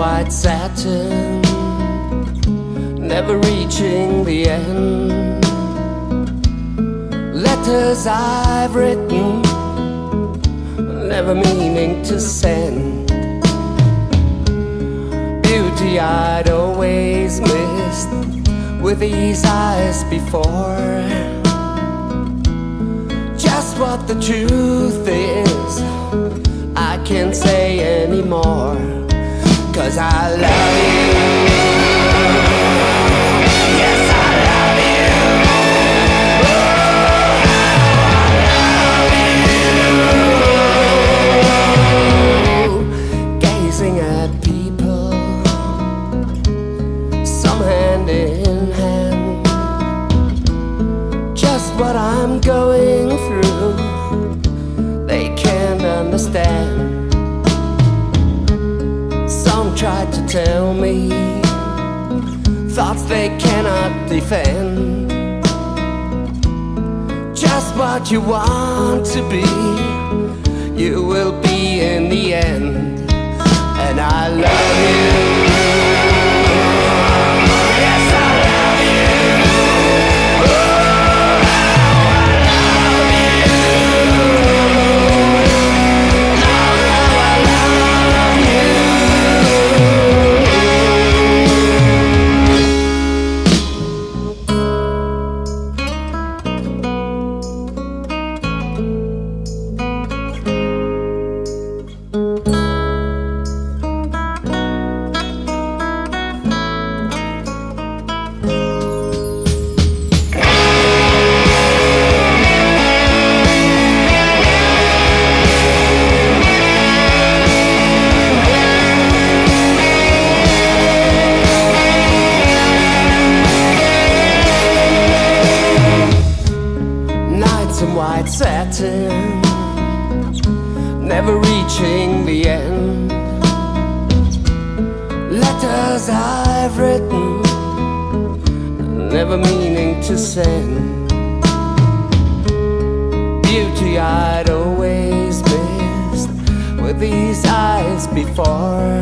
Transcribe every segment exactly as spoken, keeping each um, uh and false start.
white satin, never reaching the end. Letters I've written, never meaning to send. Beauty I'd always missed with these eyes before. Just what the truth is, I can't say anymore. 'Cause I love you. Yes, I love you. Oh, I love you. Gazing at people, some hand in hand. Just what I'm going through, they can't understand. Some try to tell me thoughts they cannot defend. Just what you want to be, you will be in the end. And I love you. Yes, I love you. White satin, never reaching the end. Letters I've written, never meaning to send. Beauty I'd always missed with these eyes before.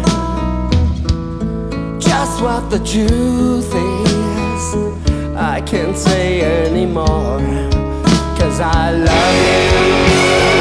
Just what the truth is, I can't say anymore. 'Cause I love you.